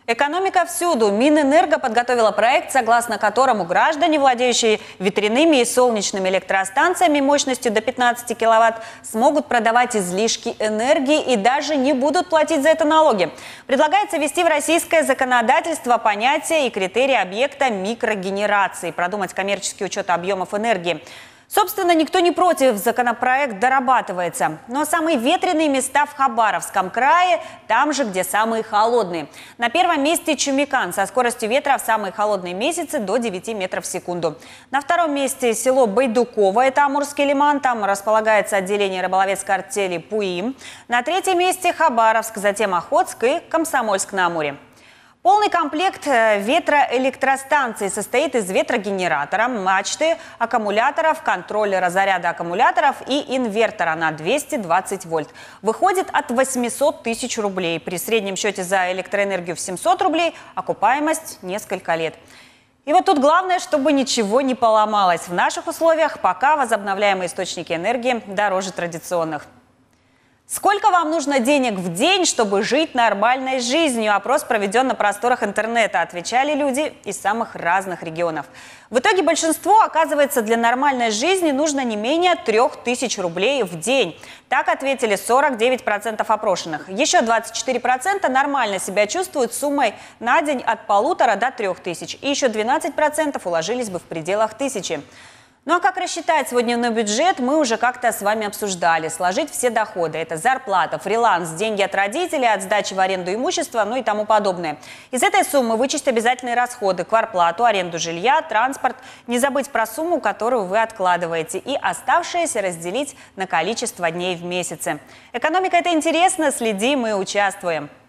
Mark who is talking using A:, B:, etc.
A: Экономика всюду. Минэнерго подготовила проект, согласно которому граждане, владеющие ветряными и солнечными электростанциями мощностью до 15 киловатт, смогут продавать излишки энергии и даже не будут платить за это налоги. Предлагается ввести в российское законодательство понятие и критерии объекта микрогенерации, продумать коммерческий учет объемов энергии. Собственно, никто не против, законопроект дорабатывается. Но самые ветреные места в Хабаровском крае, там же, где самые холодные. На первом месте Чумикан со скоростью ветра в самые холодные месяцы до 9 метров в секунду. На втором месте село Байдуково, это Амурский лиман, там располагается отделение рыболовецкой артели ПУИМ. На третьем месте Хабаровск, затем Охотск и Комсомольск-на-Амуре. Полный комплект ветроэлектростанции состоит из ветрогенератора, мачты, аккумуляторов, контроллера заряда аккумуляторов и инвертора на 220 вольт. Выходит от 800 тысяч рублей. При среднем счете за электроэнергию в 700 рублей, окупаемость несколько лет. И вот тут главное, чтобы ничего не поломалось. В наших условиях пока возобновляемые источники энергии дороже традиционных. Сколько вам нужно денег в день, чтобы жить нормальной жизнью? Опрос проведен на просторах интернета. Отвечали люди из самых разных регионов. В итоге большинство, оказывается, для нормальной жизни нужно не менее 3000 рублей в день. Так ответили 49% опрошенных. Еще 24% нормально себя чувствуют с суммой на день от 1500 до 3000. И еще 12% уложились бы в пределах 1000. Ну а как рассчитать свой дневной бюджет, мы уже как-то с вами обсуждали. Сложить все доходы – это зарплата, фриланс, деньги от родителей, от сдачи в аренду имущества, ну и тому подобное. Из этой суммы вычесть обязательные расходы, квартплату, аренду жилья, транспорт. Не забыть про сумму, которую вы откладываете. И оставшееся разделить на количество дней в месяце. Экономика – это интересно, следим и участвуем.